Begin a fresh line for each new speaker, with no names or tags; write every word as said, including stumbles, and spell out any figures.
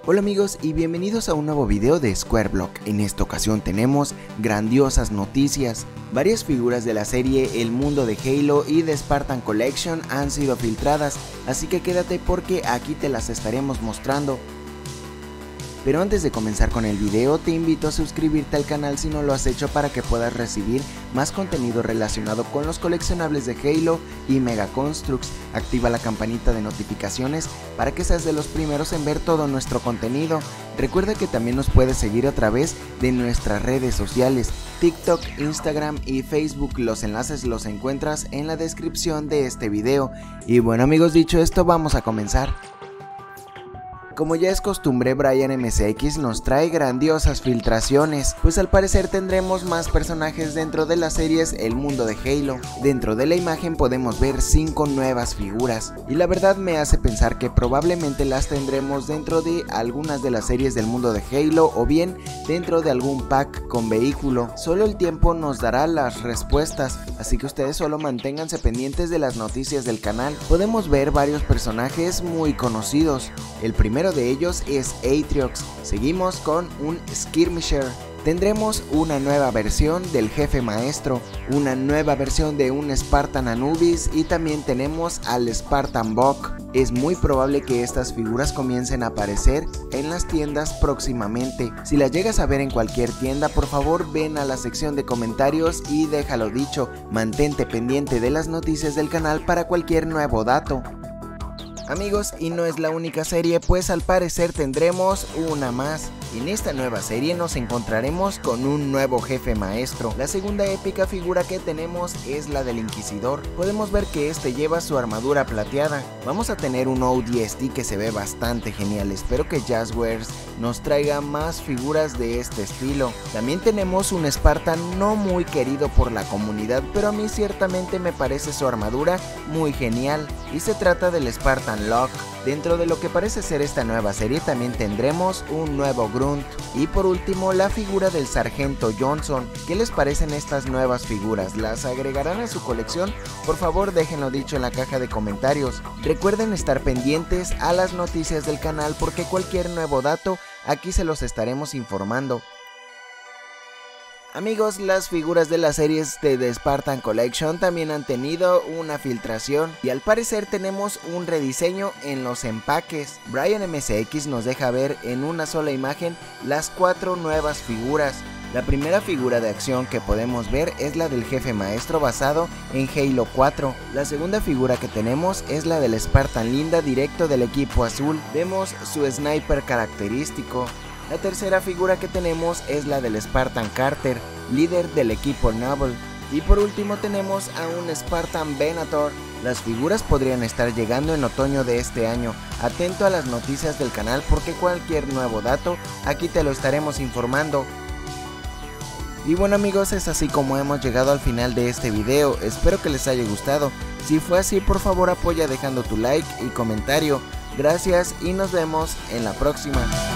Hola amigos y bienvenidos a un nuevo video de Square Block. En esta ocasión tenemos grandiosas noticias. Varias figuras de la serie El Mundo de Halo y de Spartan Collection han sido filtradas, así que quédate porque aquí te las estaremos mostrando. Pero antes de comenzar con el video, te invito a suscribirte al canal si no lo has hecho para que puedas recibir más contenido relacionado con los coleccionables de Halo y Mega Construx. Activa la campanita de notificaciones para que seas de los primeros en ver todo nuestro contenido. Recuerda que también nos puedes seguir a través de nuestras redes sociales, TikTok, Instagram y Facebook. Los enlaces los encuentras en la descripción de este video. Y bueno amigos, dicho esto, vamos a comenzar. Como ya es costumbre, Brian M C X nos trae grandiosas filtraciones, pues al parecer tendremos más personajes dentro de las series El Mundo de Halo. Dentro de la imagen podemos ver cinco nuevas figuras, y la verdad me hace pensar que probablemente las tendremos dentro de algunas de las series del Mundo de Halo o bien dentro de algún pack con vehículo. Solo el tiempo nos dará las respuestas, así que ustedes solo manténganse pendientes de las noticias del canal. Podemos ver varios personajes muy conocidos. El primero de ellos es Atriox. Seguimos con un Skirmisher. Tendremos una nueva versión del jefe maestro, una nueva versión de un Spartan Anubis y también tenemos al Spartan Buck. Es muy probable que estas figuras comiencen a aparecer en las tiendas próximamente. Si las llegas a ver en cualquier tienda, por favor ven a la sección de comentarios y déjalo dicho. Mantente pendiente de las noticias del canal para cualquier nuevo dato. Amigos, y no es la única serie, pues al parecer tendremos una más. En esta nueva serie nos encontraremos con un nuevo jefe maestro. La segunda épica figura que tenemos es la del Inquisidor. Podemos ver que este lleva su armadura plateada. Vamos a tener un O D S T que se ve bastante genial. Espero que Jazzwares nos traiga más figuras de este estilo. También tenemos un Spartan no muy querido por la comunidad, pero a mí ciertamente me parece su armadura muy genial, y se trata del Spartan Locke. Dentro de lo que parece ser esta nueva serie también tendremos un nuevo Grunt. Y por último, la figura del Sargento Johnson. ¿Qué les parecen estas nuevas figuras? ¿Las agregarán a su colección? Por favor déjenlo dicho en la caja de comentarios. Recuerden estar pendientes a las noticias del canal porque cualquier nuevo dato aquí se los estaremos informando. Amigos, las figuras de las series de The Spartan Collection también han tenido una filtración y al parecer tenemos un rediseño en los empaques. Brian M C X nos deja ver en una sola imagen las cuatro nuevas figuras. La primera figura de acción que podemos ver es la del jefe maestro basado en Halo cuatro. La segunda figura que tenemos es la del Spartan Linda directo del equipo azul. Vemos su sniper característico. La tercera figura que tenemos es la del Spartan Carter, líder del equipo Noble. Y por último tenemos a un Spartan Venator. Las figuras podrían estar llegando en otoño de este año. Atento a las noticias del canal porque cualquier nuevo dato aquí te lo estaremos informando. Y bueno amigos, es así como hemos llegado al final de este video. Espero que les haya gustado. Si fue así, por favor apoya dejando tu like y comentario. Gracias y nos vemos en la próxima.